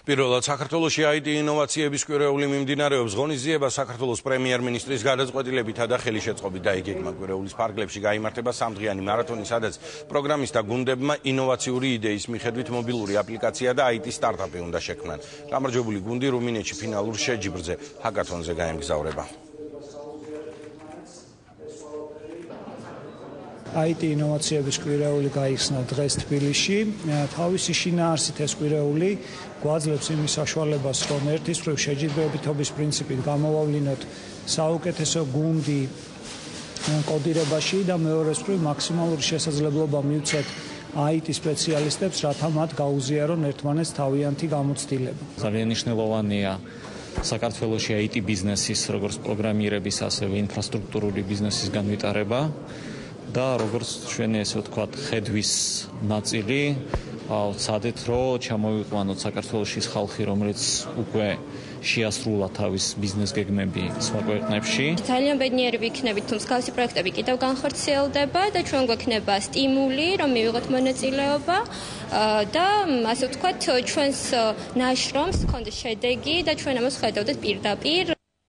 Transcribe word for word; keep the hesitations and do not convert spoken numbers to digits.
პირველად საქართველოში აი ტი ინოვაციების კვირეული მიმდინარეობს. ღონისძიება საქართველოს პრემიერ-მინისტრის გადაწყვეტილებითა და ხელშეწყობით დაიგეგმა. კვირეულის ფარგლებში გაიმართება სამდღიანი მარათონი, სადაც პროგრამისტთა გუნდებმა ინოვაციური იდეის მიხედვით მობილური აპლიკაცია და აი ტი სტარტაპი უნდა შექმნან. გამარჯვებული გუნდი რუმინეთში ფინალურ შეჯიბრზე ჰაკათონზე გაემგზავრება. აი ტი ინოვაციების კვირეული გაიხსნა დღეს თბილისში. თავისი შინაარსით ეს კვირეული გვაძლევს იმის საშუალებას, რომ ერთის მხრივ შეჯიბრებითობის პრინციპით გამოვავლინოთ საუკეთესო გუნდი კოდირებაში და მეორეს მხრივ მაქსიმალური შესაძლებლობა მივცეთ აი ტი სპეციალისტებს, რათა მათ გაუზიარონ ერთმანეთს თავიანთი გამოცდილება. ძალიან მნიშვნელოვანია საქართველოში აი ტი ბიზნესის, როგორც პროგრამირების, ასევე ინფრასტრუქტურული ბიზნესის განვითარება. და როგორც ჩვენი ესე ვთქვათ ხედვის ნაწილი ვცადეთ რომ ჩამოვიყვანოთ საქართველოს ხალხი, რომელიც უკვე შეასრულა თავის ბიზნეს გეგმები სხვა ქვეყნებში. ძალიან ბედნიერი ვიქნებით, თუ მსგავსი პროექტები კიდევ განხორციელდება და ჩვენ გვექნება სტიმული, რომ მივიღოთ მონაწილეობა და ასე ვთქვათ ჩვენს ნაშრომს ჰქონდეს შედეგი და ჩვენ ამას ხედავდეთ პირდაპირ.